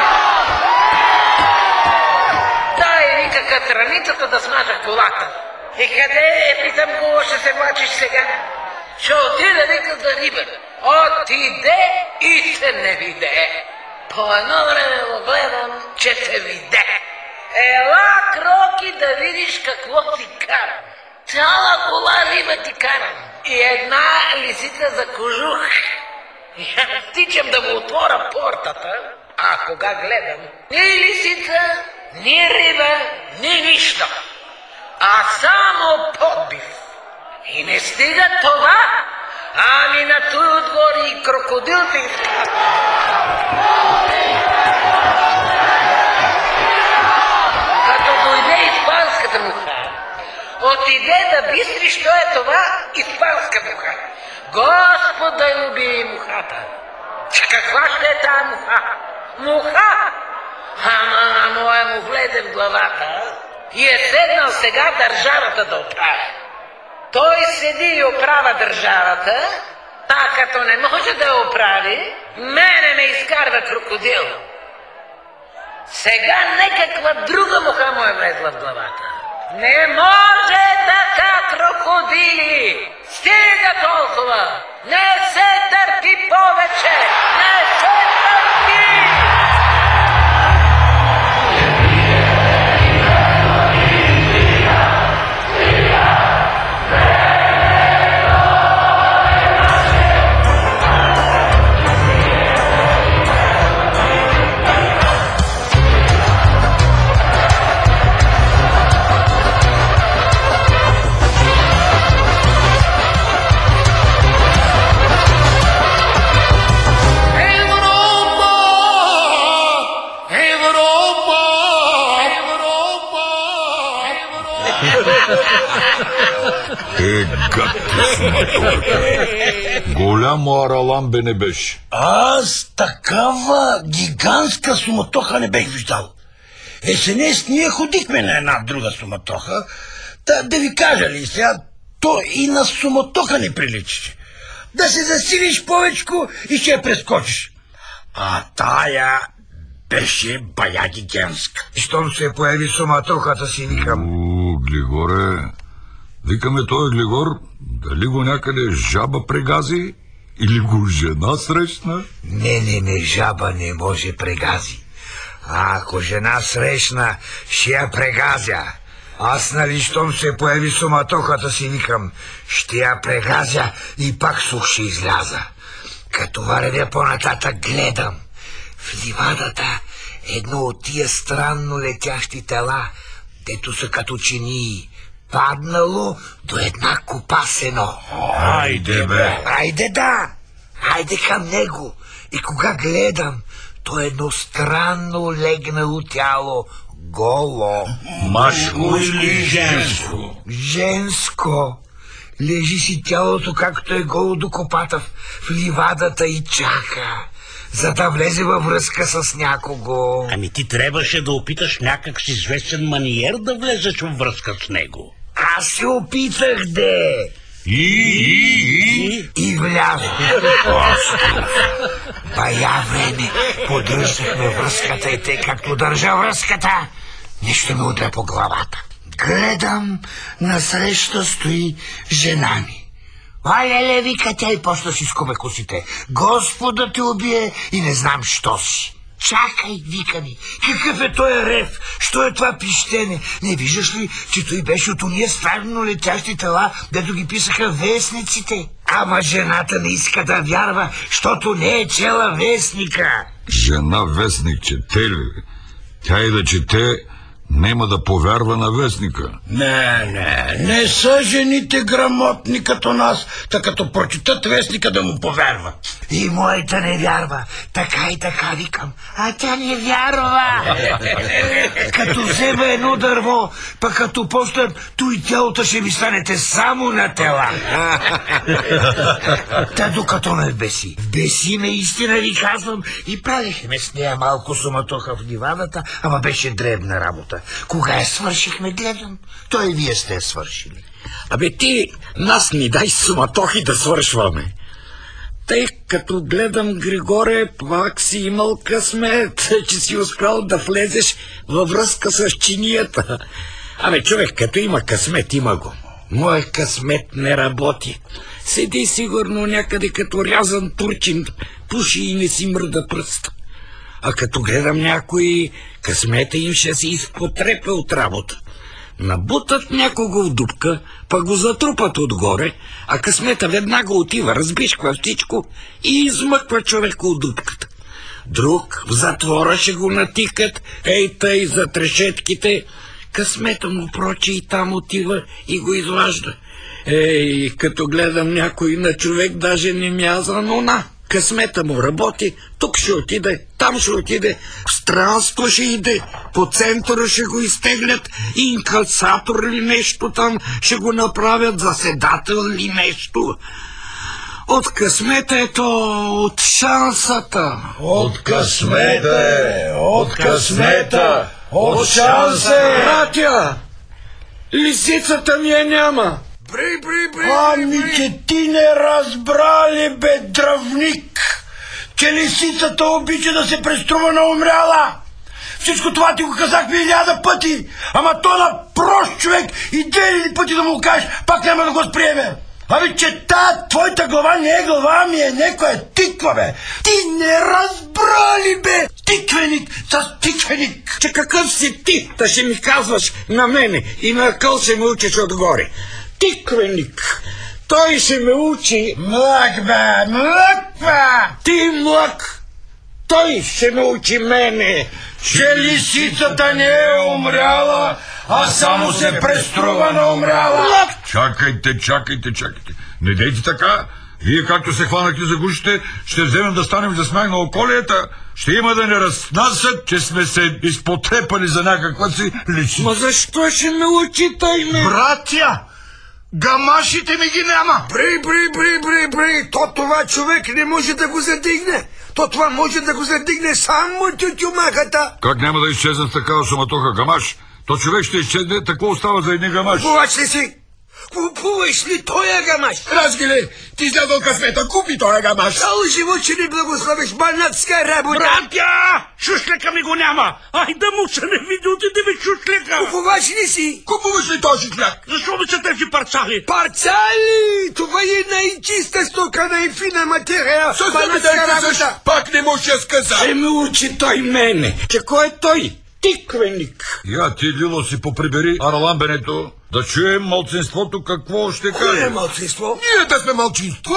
Дай вика катраницата да смажа колата. И къде е, питам го, ще се влачиш сега? Ще отиде, вика, за риба. Отиде и се не виде. По едно време го гледам, че се виде. Ела, Кроки, да видиш какво ти карам. Цяла кола риба ти карам. И една лисица за кожух. И аз стичам да му отворя портата, а кога гледам, ни лисица, ни риба, ни нищо. А само подбив. И не стига това, ами на той отгоре и крокодил ти изкара. Като дойде испанската муха, отиде да бистри, що е това испанска муха. Господ да я убие мухата. Че каква ще е тая муха? Муха! Ама на моя му влезе в главата и е седнал сега държавата да оправи. Той седи и оправя държавата, а като не може да я оправи, мене ме изкарва крокодил. Сега някаква друга муха му е влезла в главата. Не може така, крокодили! Стига толкова! Не се търпи повече! Не се търпи! Голямо араламбе не беше. Аз такава гигантска суматоха не бех виждал. Есенес ние ходихме на една друга суматоха. Да ви кажа ли сега, то и на суматоха не приличаше. Да се засилиш повечко и ще я прескочиш. А тая беше бая гигантска. Щом се появи суматохата си викам. Глигоре, викаме той Глигор, дали го някъде жаба прегази или го жена срещна? Не, жаба не може прегази. А ако жена срещна, ще я прегазя. Аз, нали, щом се появи суматохата си викам, ще я прегазя и пак сух ще изляза. Като вървя по-нататък гледам. В ливадата едно от тия странно летящи тела, дето са като чинии, паднало до една купа сено. Айде, бе! Айде, да! Айде към него. И кога гледам, то е едно странно легнало тяло, голо. Мъжко или женско? Женско. Лежи си тялото, както е голо до копата в ливадата и чака, за да влезе във връзка с някого. Ами ти трябваше да опиташ някак с известен маниер да влезеш във връзка с него. Аз се опитах, де. И влязох. Бая време поддържахме връзката и те, както държа връзката, нещо ме удря по главата. Гледам, насреща стои жена ми. Леле, вика тя и почна си скубе косите. Господа те убие и не знам що си. Чакай, вика ми, какъв е този рев? Що е това пищене? Не виждаш ли, че той беше от уния странно летящи тела, дето ги писаха вестниците? Ама жената не иска да вярва, защото не е чела вестника. Жена вестник чете ли? Тя и да чете, нема да повярва на вестника. Не са жените грамотни като нас, та като прочитат вестника да му повярват. И моята не вярва. Така и така викам. А тя не вярва. Като взема едно дърво, пък като после той тялото ще ви станете само на тела. Та докато ме вбеси. Вбеси ме, истина ви казвам. И правихме с нея малко суматоха в диваната, ама беше дребна работа. Кога я свършихме, гледам, той и вие сте свършили. Абе ти нас ни дай суматохи да свършваме. Тъй като гледам, Григоре, пак си имал късмет, че си успял да влезеш във връзка с чинията. Абе човек, като има късмет, има го. Моят късмет не работи. Седи сигурно някъде като рязан турчин, пуши и не си мърда пръста. А като гледам някои, късмета им ще се изпотрепе от работа. Набутат някого в дупка, па го затрупат отгоре, а късмета веднага отива, разбишква всичко и измъква човека от дупката. Друг в затвора ще го натикат, ей тъй за трешетките. Късмета му прочи и там отива и го изважда. Ей, като гледам някой на човек, даже не мяза нона. Късмета му работи, тук ще отиде, там ще отиде, в странство ще иде, по центъра ще го изтеглят, инкасатор ли нещо там ще го направят, заседател ли нещо. От късмета е то, от шансата. От късмета е, от късмета, от шанса е. Братя, лисицата ми я няма. Ами, че ти не разбрали, бе, дръвник, че лисицата обича да се преструва на умряла. Всичко това ти го казах милиарда пъти, ама то на прост човек и 1000 пъти да му кажеш, пак няма да го сприеме. Ами, че твоята глава не е глава, ами е някоя тиква, бе. Ти не разбрали, бе. Тиквеник с тиквеник. Че какъв си ти, да ще ми казваш на мене и на къл ще ме учиш отгоре. Тиквеник. Той ще ме учи. Млък, бе, млък, бе. Ти млък. Той ще ме учи мене. Че лисицата не е умряла, а само се преструва на умряла. Чакайте. Не дейте така. Вие както се хванахте за гушите, ще вземем да станем за смях на околията. Ще има да не разнасят, че сме се изпотрепали за някаква си личност. Ма защо ще ме учи той ме? Братя, гамашите ми ги няма. Бри. То това човек не може да го задигне. То това може да го задигне само тютюмахата. Как няма да изчезне в такава суматоха гамаш? То човек ще изчезне, какво остава за един гамаш? Купуваш ли си? Купуваш ли тоя гамаш? Разгиле, ти излязъл късмета, купи тоя гамаш. Цял живот ще ни благословиш, банатска работа. Братя! Шушлека ми го няма! Ай да му се не види, отиде ми шушлека! Купуваш ли си? Купуваш ли този хляб? Защо ми са тези парцали? Парцали! Това е най-чиста стока, най-фина материя. Банатска работа. Пак не може да сказа. Ще ме учи той мене. Че кой е той? Тиквеник. Я ти, Лило, си поприбери араламбенето, да чуем малцинството какво ще каже. Кое е малцинство? Ние да сме малцинство.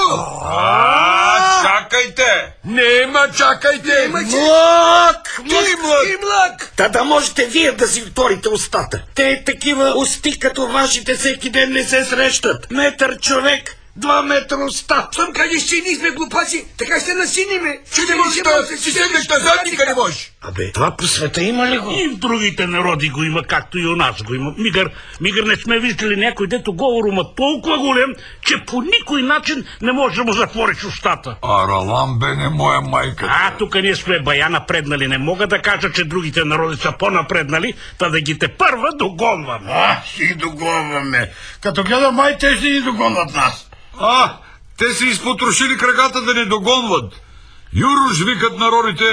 Чакайте! Чакайте! Млък! Млък! Та да можете вие да си вторите устата. Те такива усти като вашите всеки ден не се срещат. Метър човек, 2 метра уста. Съм къде ще ние сме глупаци, така ще насиниме. Че не можеш да си седнеш назад, никъде не можеш. Абе, това по света има ли го? И в другите народи го има, както и у нас го има. Мигър не сме виждали някой, дето говор има толкова голем, че по никой начин не може да му затвориш устата. Араламбене, моя майка. Тук ние сме бая напреднали. Не мога да кажа, че другите народи са по-напреднали, та да ги те първа догонваме. Ще ги догонваме. Като гледам, май те ще ни догонват нас. Те си изпотрошили краката да не догонват. Юруш, викат народите,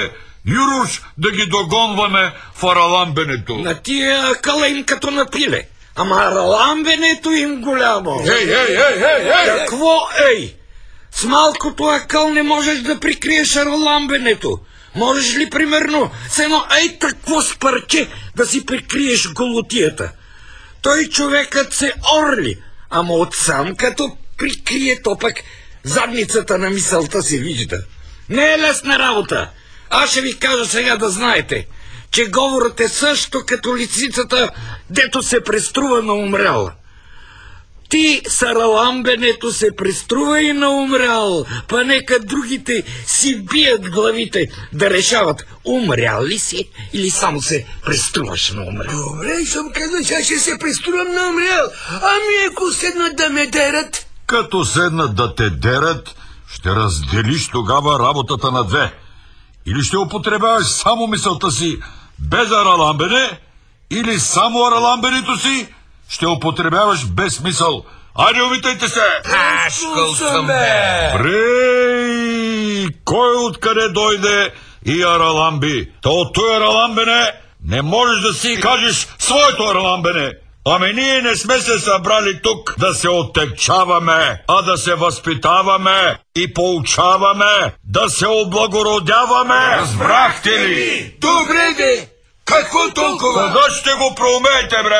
Юруш да ги догонваме в араламбенето. На тия къла им като напиле. Ама араламбенето им голямо. Ей! Какво ей? С малкото акъл не можеш да прикриеш араламбенето. Можеш ли примерно с едно ей такво спарче да си прикриеш голотията? Той човекът се орли, ама отсам като прикрие, то пък задницата на мисълта се вижда. Не е лесна работа. Аз ще ви кажа сега да знаете, че говорът е също като лисицата, дето се преструва на умряла. Ти с араламбенето се преструва и на умрял, па нека другите си бият главите да решават умрял ли си или само се преструваш на умрял. Добре, съм казал, сега ще се преструвам на умрял. Ами ако седнат да ме дерат? Като седнат да те дерат, ще разделиш тогава работата на две. Или ще употребяваш само мисълта си без араламбене, или само араламбенето си ще употребяваш без мисъл. Айде, умитайте се! Ашкал съм, бе! Прей! Кой откъде дойде и араламби? То от той араламбене не можеш да си кажеш своето араламбене. Ами ние не сме се събрали тук да се оттекчаваме, а да се възпитаваме и поучаваме, да се облагородяваме. Разбрахте ли? Добре, де! Какво толкова? Кога ще го проумеете, бре?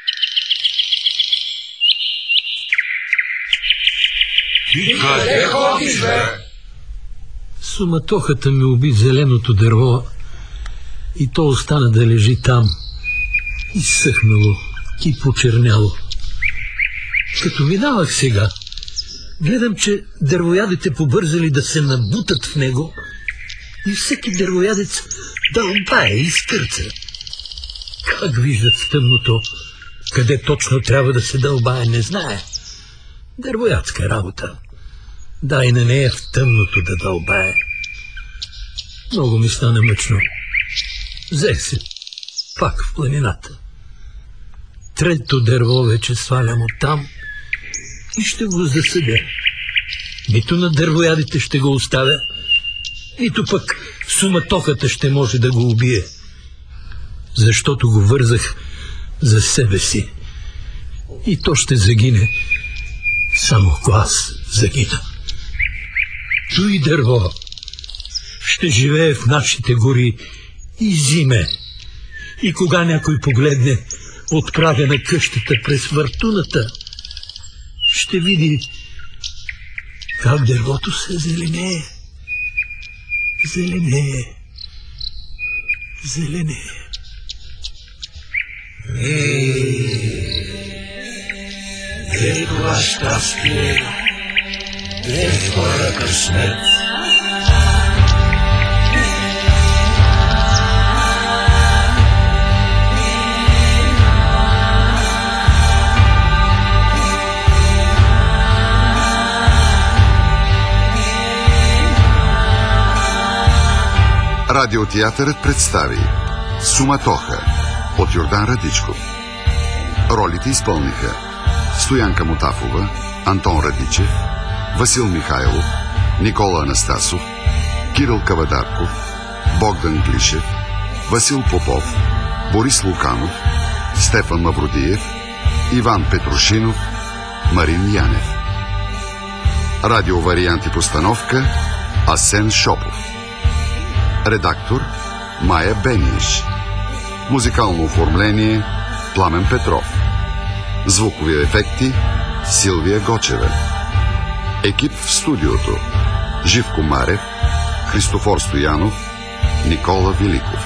И къде ходиш, бе? Суматохата ми уби зеленото дърво и то остана да лежи там, изсъхнало и почерняло. Като минавах сега, гледам, че дървоядите побързали да се набутат в него и всеки дървоядец дълбае и скърца. Как виждат в тъмното, къде точно трябва да се дълбае, не знае. Дървоядска работа. Дай на нея в тъмното да дълбае. Много ми стана мъчно. Взех се пак в планината. Трето дърво вече свалям оттам и ще го засъдя. Нито на дървоядите ще го оставя, нито пък суматохата ще може да го убие. Защото го вързах за себе си. И то ще загине, само ако аз загина. Той дърво ще живее в нашите гори и зиме. И кога някой погледне от прага на къщата през въртуната, ще види как дървото се зеленее. Зеленее. Зеленее. Де е това щастие? Де е твоя късмет? Радиотеатърът представи Суматоха от Йордан Радичков. Ролите изпълниха Стоянка Мотафова, Антон Радичев, Васил Михайлов, Никола Анастасов, Кирил Кавадарков, Богдан Глишев, Васил Попов, Борис Луканов, Стефан Мавродиев, Иван Петрушинов, Марин Янев. Радиовариант и постановка Асен Шопов. Редактор Майя Бениеш. Музикално оформление Пламен Петров. Звукови ефекти Силвия Гочева. Екип в студиото Живко Марев, Христофор Стоянов, Никола Великов.